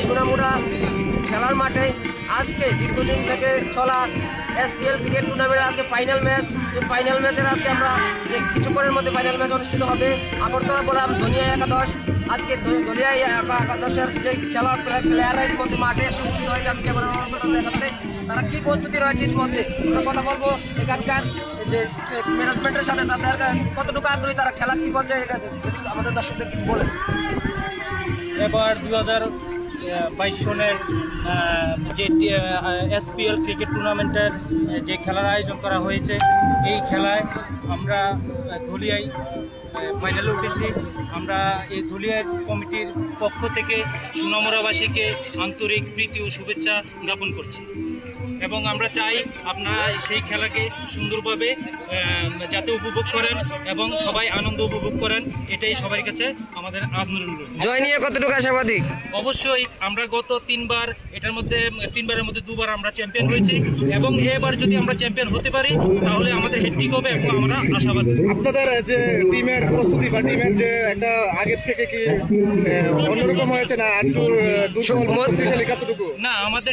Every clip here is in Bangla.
সোনামুড়া খেলার মাঠে আজকে দীর্ঘদিন থেকে চলা SPL ক্রিকেট টুর্নামেন্টের আজকে ফাইনাল ম্যাচ। যে ফাইনাল ম্যাচের আজকে আমরা কিছুক্ষণের মধ্যে ফাইনাল ম্যাচ অনুষ্ঠিত হবে। আগরতলা বললাম ধনিয়া একাদশ। আজকে ধনিয়া একাদশের যে খেলার প্লেয়াররা ইতিমধ্যে মাঠে উপস্থিত হয়েছে। আমি কেমন দেখাতে তারা কি প্রস্তুতি রয়েছে ইতিমধ্যে আমরা কথা বলবো। এখানকার যে ম্যানেজমেন্টের সাথে তাদের কতটুকু আগ্রহী, তারা খেলা কি পর্যায়ে গেছে যদি আমাদের দর্শকদের কিছু বলেন। এবার 2022 সনের যে SPL ক্রিকেট টুর্নামেন্টের যে খেলার আয়োজন করা হয়েছে, এই খেলায় আমরা ধুলিয়ায় ফাইনালে উঠেছি। আমরা এই ধুলিয়ার কমিটির পক্ষ থেকে সোনামুড়াবাসীকে আন্তরিক প্রীতি ও শুভেচ্ছা জ্ঞাপন করছি এবং আমরা চাই আপনারা সেই খেলাকে সুন্দরভাবে যাতে উপভোগ করেন এবং সবাই আনন্দ উপভোগ করেন, এটাই সবার কাছে আমাদের অনুরোধ। জয় নিয়ে কতটুকু আশাবাদী? অবশ্যই আমরা গত তিনবারের মধ্যে দুবার আমরা চ্যাম্পিয়ন হয়েছি এবং এবার যদি আমরা চ্যাম্পিয়ন হতে পারি তাহলে আমাদের হ্যাট্রিক হবে এবং আমরা আশাবাদী। আপনাদের যে টিমের প্রস্তুতি বা টিমের যে একটা আগের থেকে কি অন্যরকম হয়েছে না একটু শক্তিশালী কতটুকু? না, আমাদের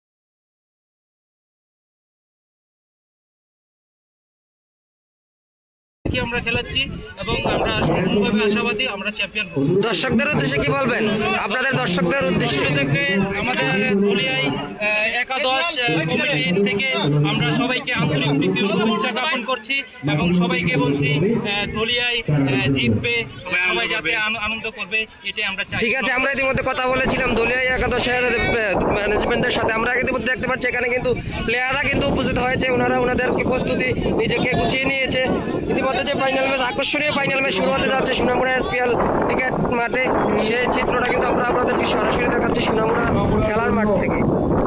আমরা খেলাচ্ছি এবং আমরা সম্পূর্ণভাবে আশাবাদী আমরা চ্যাম্পিয়ন হব। দর্শকদের উদ্দেশ্যে কি বলবেন? আপনাদের দর্শকদের উদ্দেশ্যে থেকে আমাদের ধুলিয়ায় একাদশ কমিটি থেকে আমরা সবাইকে আন্তরিক প্রীতি ও শুভেচ্ছা জ্ঞাপন করছি এবং সবাইকে বলছি ধুলিয়ায় জিতবে, সবাই যাতে আনন্দ করবে, এটাই আমরা চাই। ঠিক আছে, আমরা ইতিমধ্যে কথা বলেছিলাম ধুলিয়ায় একাদশের ম্যানেজমেন্টের সাথে। আমরা ইতিমধ্যে দেখতে পাচ্ছি এখানে কিন্তু প্লেয়াররা কিন্তু উপস্থিত হয়েছে। ওনারা ওনাদের প্রস্তুতি নিজেকে গুছিয়ে নিয়েছে। ইতিমধ্যে যে ফাইনাল ম্যাচ, আকর্ষণীয় ফাইনাল ম্যাচ শুরু হতে যাচ্ছে সোনামুড়া SPL ক্রিকেট মাঠে, সেই চিত্রটা কিন্তু আমরা আপনাদেরকে সরাসরি দেখাচ্ছি সোনামুড়া খেলার মাঠ থেকে।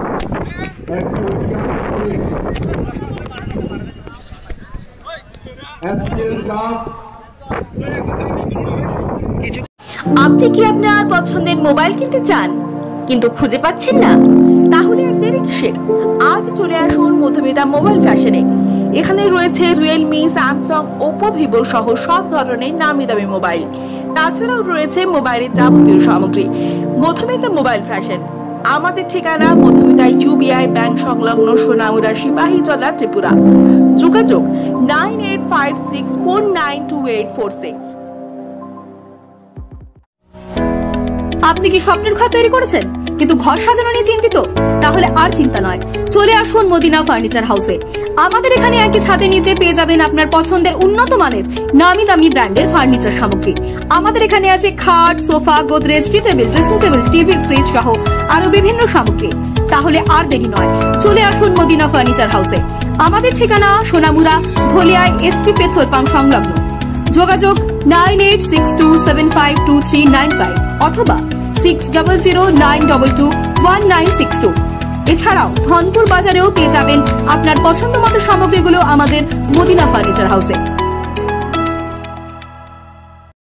আপনি কি আপনার পছন্দের মোবাইল কিনতে চান কিন্তু খুঁজে পাচ্ছেন না? তাহলে আর দেরি কিসের? আজ চলে আসুন মধুমিতা মোবাইল ফ্যাশনে। এখানে রয়েছে রিয়েলমি, স্যামসাং, ওপো, ভিভো সহ সব ধরনের নামি দামি মোবাইল। তাছাড়াও রয়েছে মোবাইলের যাবতীয় সামগ্রী। মধুমিতা মোবাইল ফ্যাশন, আমাদের ঠিকানা মধুমিতা UBI ব্যাংক সংলগ্ন সোনামুড়া সিপাহীজলা, ত্রিপুরা। যোগাযোগ 9856492846। আপনি কি স্বপ্নের ঘর তৈরি করেছেন কিন্তু ঘর সাজানো নিয়ে চিন্তিত? তাহলে আর চিন্তা নয়, চলে আসুন মদিনা ফার্নিচার হাউসে। আমাদের এখানে একই ছাদের নিচে পেয়ে যাবেন আপনার পছন্দের উন্নত মানের নামি দামি ব্র্যান্ডের ফার্নিচার সামগ্রী। আমাদের এখানে আছে খাট, sofa, Godrej, tea table, dressing table, TV, fridge সহ আরো বিভিন্ন সামগ্রী। তাহলে আর দেরি নয়, চলে আসুন মদিনা ফার্নিচার হাউসে। আমাদের ঠিকানা সোনামুড়া ধলিয়ায় SP পেট্রোল পাম্প সংলগ্ন। যোগাযোগ 9862752395 অথবা 6009221962। এছাড়াও ধনপুর বাজারেও পেয়ে যাবেন আপনার পছন্দ মতো সামগ্রীগুলো আমাদের মদিনা ফার্নিচার হাউসে।